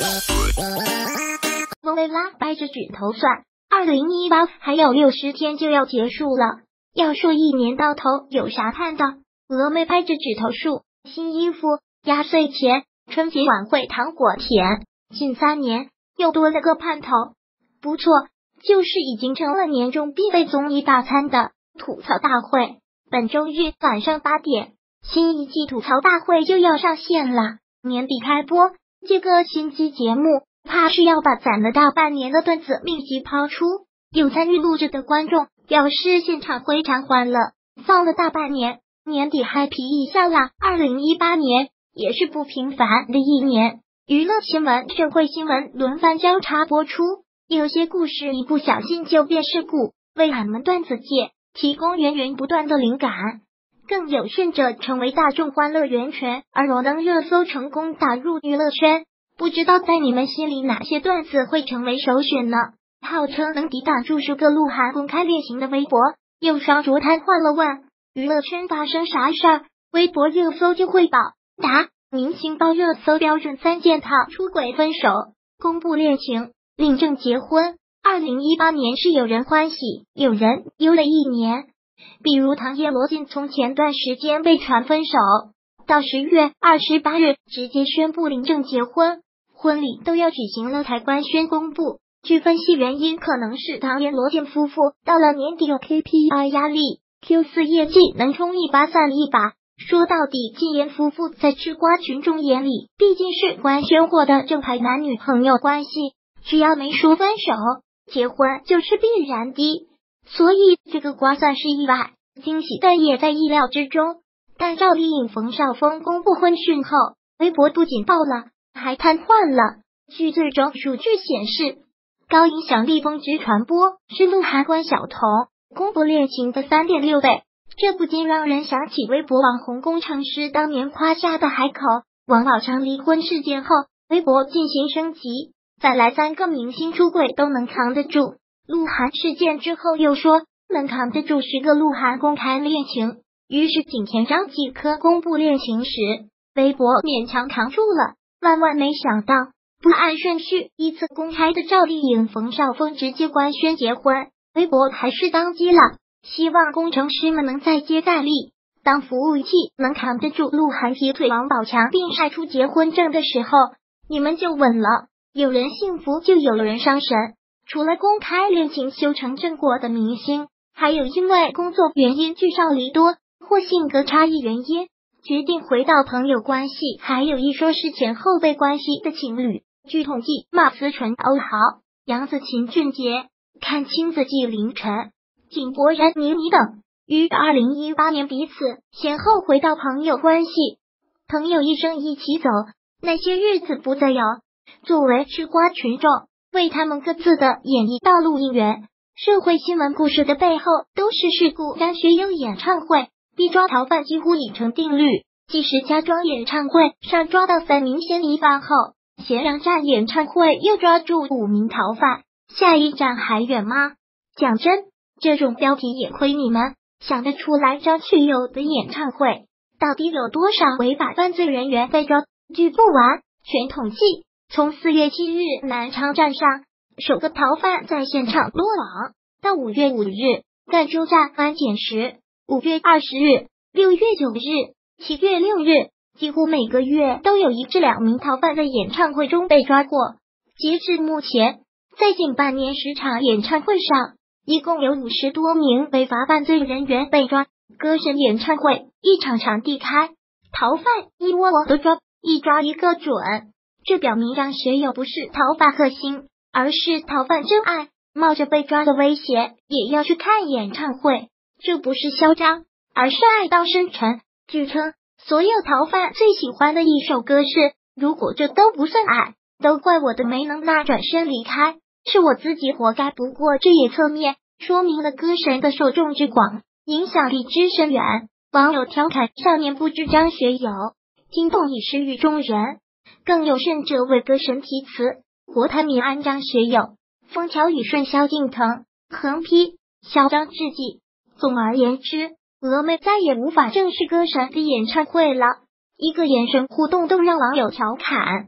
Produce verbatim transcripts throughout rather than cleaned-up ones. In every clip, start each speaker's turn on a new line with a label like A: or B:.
A: 莫雷拉掰着指头算，二零一八还有六十天就要结束了。要说一年到头有啥盼的，峨眉拍着指头数，新衣服、压岁钱、春节晚会糖果甜，近三年又多了个盼头。不错，就是已经成了年终必备综艺大餐的吐槽大会。本周日晚上八点，新一季吐槽大会就要上线了。年底开播，这个新期节目怕是要把攒了大半年的段子密集抛出。有参与录制的观众表示现场非常欢乐，放了大半年，年底嗨皮一下啦。二零一八年也是不平凡的一年，娱乐新闻、社会新闻轮番交叉播出，有些故事一不小心就变事故，为俺们段子界提供源源不断的灵感。更有甚者成为大众欢乐源泉，而荣登热搜，成功打入娱乐圈。不知道在你们心里哪些段子会成为首选呢？号称能抵挡住数个鹿晗公开恋情的微博，又双啄瘫痪了问娱乐圈发生啥事儿，微博热搜就会爆。答：明星爆热搜标准三件套：出轨、分手、公布恋情、领证结婚。二零一八年是有人欢喜有人忧的一年，比如唐嫣、罗晋从前段时间被传分手，到十月二十八日直接宣布领证结婚，婚礼都要举行了才官宣公布。据分析，原因可能是唐嫣、罗晋夫妇到了年底有 K P I 压力 ，Q 四 业绩能冲一把散一把。说到底，禁言夫妇在吃瓜群众眼里毕竟是官宣过的正牌男女朋友关系，只要没说分手，结婚就是必然的，所以这个瓜算是意外，惊喜但也在意料之中。但赵丽颖、冯绍峰公布婚讯后，微博不仅爆了，还瘫痪了。据最终数据显示，高影响力峰值传播是鹿晗、关晓彤公布恋情的 三点六 倍，这不禁让人想起微博网红工程师当年夸下的海口王宝强离婚事件后，微博进行升级，再来三个明星出轨都能扛得住。鹿晗事件之后又说能扛得住十个鹿晗公开恋情，于是景甜、张继科公布恋情时，微博勉强扛住了。万万没想到，不按顺序依次公开的赵丽颖、冯绍峰直接官宣结婚，微博还是当机了。希望工程师们能再接再厉，当服务器能扛得住鹿晗劈腿王宝强并晒出结婚证的时候，你们就稳了。有人幸福就有人伤神，除了公开恋情修成正果的明星，还有因为工作原因聚少离多或性格差异原因决定回到朋友关系，还有一说是前后辈关系的情侣。据统计，马思纯、欧豪、杨紫、秦俊杰、看亲子季凌晨、井柏然、倪妮等，于二零一八年彼此先后回到朋友关系。朋友一生一起走，那些日子不再有。作为吃瓜群众，为他们各自的演艺道路应援。社会新闻故事的背后都是事故。张学友演唱会逼抓逃犯几乎已成定律，即使家庄演唱会上抓到三名嫌疑犯后，咸阳站演唱会又抓住五名逃犯，下一站还远吗？讲真，这种标题也亏你们想得出来。张学友的演唱会到底有多少违法犯罪人员被抓？据不完全统计，从四月七日南昌站上首个逃犯在现场落网，到五月五日赣州站安检时，五月二十日、六月九日、七月六日，几乎每个月都有一至两名逃犯在演唱会中被抓过。截至目前，在近半年十场演唱会上，一共有五十多名违法犯罪人员被抓。歌神演唱会一场场地开，逃犯一窝窝都抓，一抓一个准。这表明张学友不是逃犯克星，而是逃犯真爱，冒着被抓的威胁也要去看演唱会。这不是嚣张，而是爱到深沉。据称，所有逃犯最喜欢的一首歌是如果这都不算爱，都怪我的没能那转身离开，是我自己活该。不过这也侧面说明了歌神的受众之广，影响力之深远。网友调侃少年不知张学友，惊动已失于众人。更有甚者为歌神题词，国泰民安张学友，风调雨顺萧敬腾，横批嚣张至极。总而言之，峨眉再也无法正视歌神的演唱会了，一个眼神互动都让网友调侃。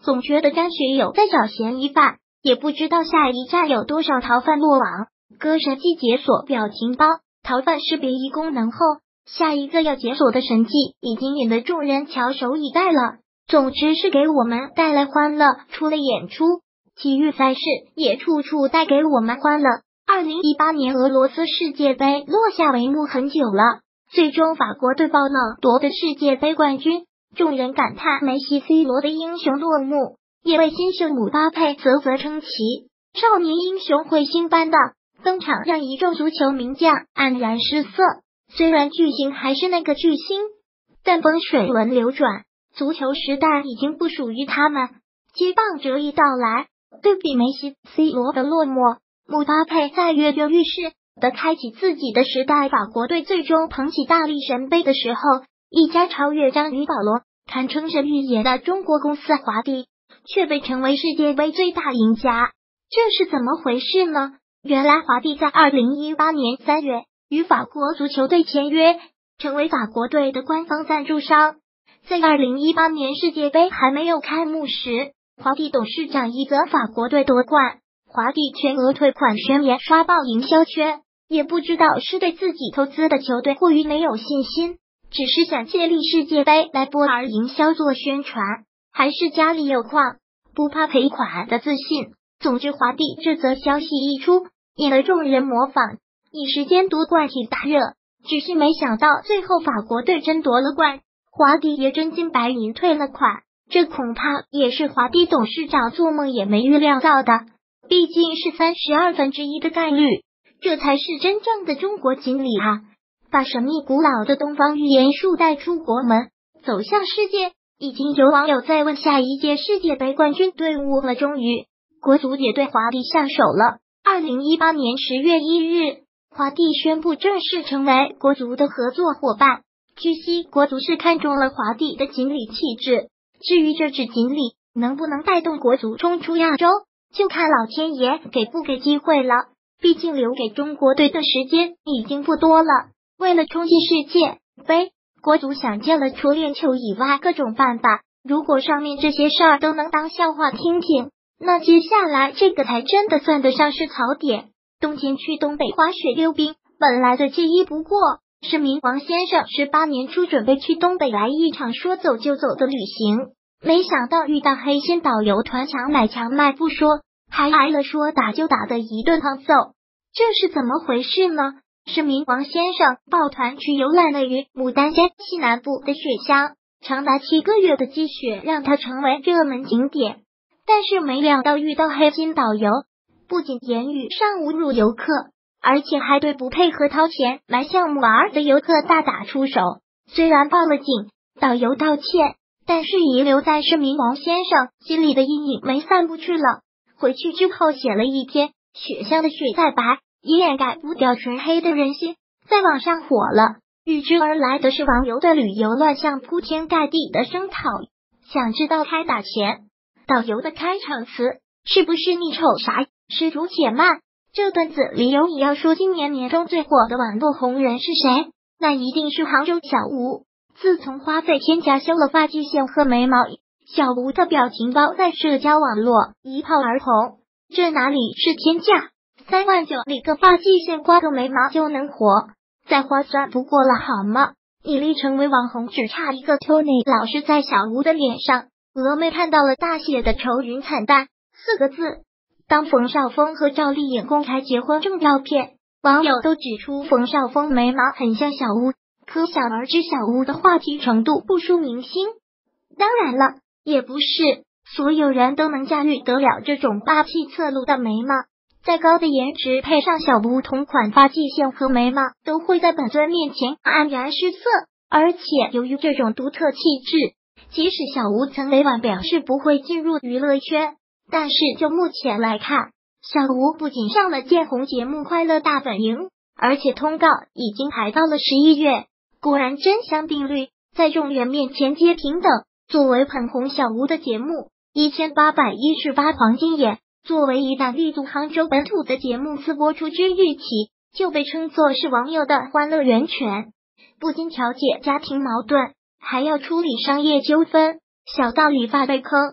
A: 总觉得张学友在找嫌疑犯，也不知道下一站有多少逃犯落网。歌神季解锁表情包，逃犯识别仪功能后，下一个要解锁的神迹已经引得众人翘首以待了。总之是给我们带来欢乐，除了演出，体育赛事也处处带给我们欢乐。二零一八年俄罗斯世界杯落下帷幕很久了，最终法国队爆冷夺得世界杯冠军，众人感叹梅西 C 罗的英雄落幕，也为新秀姆巴佩啧啧称奇。少年英雄彗星般的登场让一众足球名将黯然失色，虽然巨星还是那个巨星，但风水轮流转，足球时代已经不属于他们。接棒者一到来，对比梅西 C 罗的落寞，姆巴佩在跃跃欲试的开启自己的时代。法国队最终捧起大力神杯的时候，一家超越章鱼保罗，堪称是预言的中国公司华帝，却被称为世界杯最大赢家，这是怎么回事呢？原来华帝在二零一八年三月与法国足球队签约，成为法国队的官方赞助商。在二零一八年世界杯还没有开幕时，华帝董事长一则法国队夺冠，华帝全额退款宣言刷爆营销圈，也不知道是对自己投资的球队过于没有信心，只是想借力世界杯来波而营销做宣传，还是家里有矿不怕赔款的自信。总之华帝这则消息一出，引得众人模仿，一时间夺冠挺大热。只是没想到最后法国队真夺了冠，华帝也真金白银退了款，这恐怕也是华帝董事长做梦也没预料到的。毕竟是三十二分之一的概率，这才是真正的中国锦鲤啊！把神秘古老的东方预言术带出国门，走向世界。已经有网友在问下一届世界杯冠军队伍了，终于国足也对华帝下手了。二零一八年十月一日，华帝宣布正式成为国足的合作伙伴。据悉，国足是看中了华帝的锦鲤气质，至于这只锦鲤能不能带动国足冲出亚洲，就看老天爷给不给机会了。毕竟留给中国队的时间已经不多了。为了冲进世界杯，国足想尽了除练球以外各种办法。如果上面这些事儿都能当笑话听听，那接下来这个才真的算得上是槽点。冬天去东北滑雪溜冰，本来的记忆不过是名王先生十八年初准备去东北来一场说走就走的旅行，没想到遇到黑心导游团强买强卖不说，还挨了说打就打的一顿胖揍，这是怎么回事呢？是名王先生抱团去游览了于牡丹江西南部的雪乡，长达七个月的积雪让它成为热门景点，但是没料到遇到黑心导游，不仅言语上侮辱游客，而且还对不配合掏钱买项目玩的游客大打出手。虽然报了警，导游道歉，但是遗留在是名王先生心里的阴影没散不去了。回去之后写了一篇雪乡的雪再白也掩盖不掉纯黑的人心，在网上火了。与之而来的是网友对旅游乱象铺天盖地的声讨。想知道开打前导游的开场词是不是你瞅啥？施主且慢，这段子里有你要说今年年中最火的网络红人是谁？那一定是杭州小吴。自从花费天价修了发际线和眉毛，小吴的表情包在社交网络一炮而红。这哪里是天价？三万九理个发际线刮个眉毛就能火，再划算不过了好吗？以力成为网红只差一个 Tony 老师在小吴的脸上峨眉看到了大写的愁云惨淡四个字。当冯绍峰和赵丽颖公开结婚证照片，网友都指出冯绍峰眉毛很像小吴，可想而知小吴的话题程度不输明星。当然了，也不是所有人都能驾驭得了这种霸气侧露的眉毛，再高的颜值配上小吴同款发际线和眉毛，都会在本尊面前黯然失色。而且由于这种独特气质，即使小吴曾委婉表示不会进入娱乐圈，但是就目前来看，小吴不仅上了见红节目《快乐大本营》，而且通告已经排到了十一月。果然真香定律在众人面前皆平等。作为捧红小吴的节目一千八百一十八黄金眼，作为一档立足杭州本土的节目，自播出之日起就被称作是网友的欢乐源泉，不仅调解家庭矛盾，还要处理商业纠纷，小到理发被坑，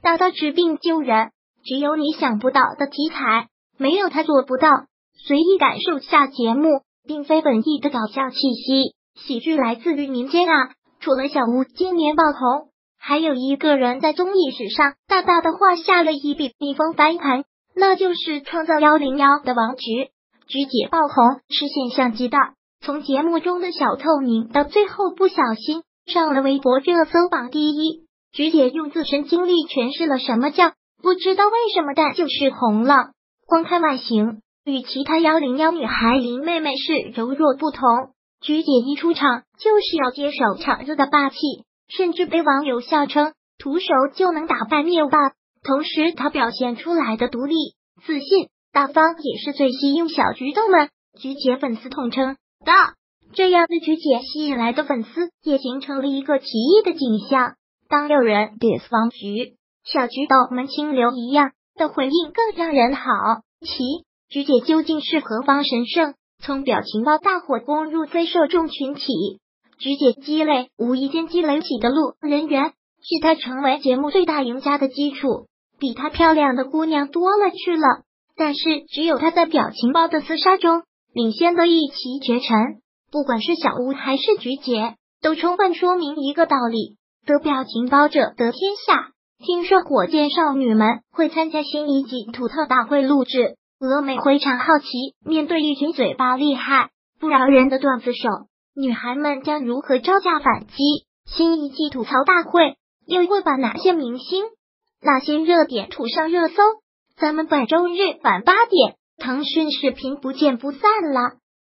A: 大到治病救人，只有你想不到的题材，没有他做不到。随意感受下节目，并非本意的搞笑气息，喜剧来自于民间啊。除了小吴今年爆红，还有一个人在综艺史上大大的画下了一笔逆风翻盘，那就是创造一零一的王菊。菊姐爆红是现象级的，从节目中的小透明到最后不小心上了微博热搜榜第一。菊姐用自身经历诠释了什么叫不知道为什么但就是红了。光看外形，与其他一零一女孩林妹妹是柔弱不同，菊姐一出场就是要接手场子的霸气，甚至被网友笑称徒手就能打败灭霸。同时她表现出来的独立、自信、大方也是最吸引小菊豆们，菊姐粉丝统称大。这样的菊姐吸引来的粉丝也形成了一个奇异的景象。当有人 diss 王菊，小菊豆们清流一样的回应更让人好奇，菊姐究竟是何方神圣？从表情包大火攻入非受众群体，菊姐积累无意间积累起的路人缘，是她成为节目最大赢家的基础。比她漂亮的姑娘多了去了，但是只有她在表情包的厮杀中领先的一骑绝尘。不管是小吴还是菊姐，都充分说明一个道理：得表情包者得天下。听说火箭少女们会参加新一季土特大会录制，峨眉非常好奇，面对一群嘴巴厉害不饶人的段子手，女孩们将如何招架反击？新一季吐槽大会又会把哪些明星、哪些热点吐上热搜？咱们本周日晚八点，腾讯视频不见不散啦！